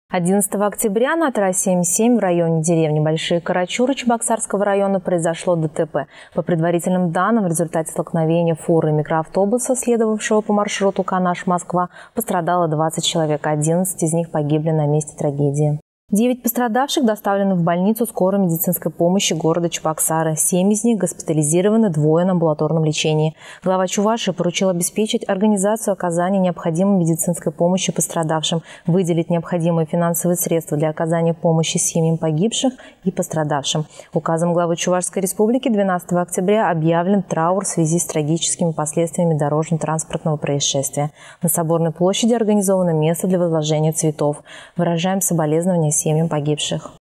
11 октября на трассе М7 в районе деревни Большие Карачуры Чебоксарского района произошло ДТП. По предварительным данным, в результате столкновения фуры и микроавтобуса, следовавшего по маршруту Канаш-Москва, пострадало 20 человек, 11 из них погибли на месте трагедии. 9 пострадавших доставлены в больницу скорой медицинской помощи города Чебоксары. 7 из них госпитализированы, 2 на амбулаторном лечении. Глава Чувашии поручил обеспечить организацию оказания необходимой медицинской помощи пострадавшим, выделить необходимые финансовые средства для оказания помощи семьям погибших и пострадавшим. Указом главы Чувашской республики 12 октября объявлен траур в связи с трагическими последствиями дорожно-транспортного происшествия. На Соборной площади организовано место для возложения цветов. Выражаем соболезнования семьям погибших.